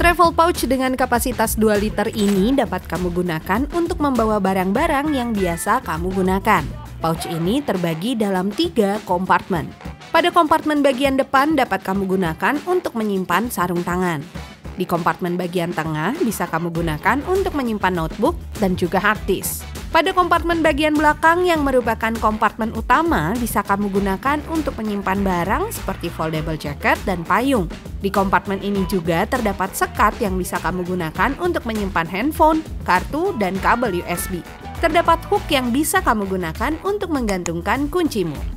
Travel pouch dengan kapasitas 2 liter ini dapat kamu gunakan untuk membawa barang-barang yang biasa kamu gunakan. Pouch ini terbagi dalam 3 kompartemen. Pada kompartemen bagian depan dapat kamu gunakan untuk menyimpan sarung tangan. Di kompartemen bagian tengah bisa kamu gunakan untuk menyimpan notebook dan juga hard disk. Pada kompartemen bagian belakang yang merupakan kompartemen utama bisa kamu gunakan untuk menyimpan barang seperti foldable jacket dan payung. Di kompartemen ini juga terdapat sekat yang bisa kamu gunakan untuk menyimpan handphone, kartu, dan kabel USB. Terdapat hook yang bisa kamu gunakan untuk menggantungkan kuncimu.